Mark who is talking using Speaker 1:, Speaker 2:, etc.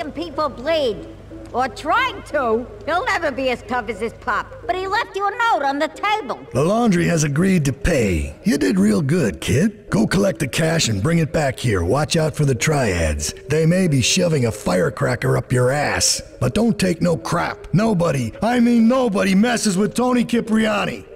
Speaker 1: making people bleed. Or trying to. He'll never be as tough as his pop. But he left you a note on the table.
Speaker 2: The laundry has agreed to pay. You did real good, kid. Go collect the cash and bring it back here. Watch out for the triads. They may be shoving a firecracker up your ass. But don't take no crap. Nobody, I mean nobody, messes with Tony Cipriani.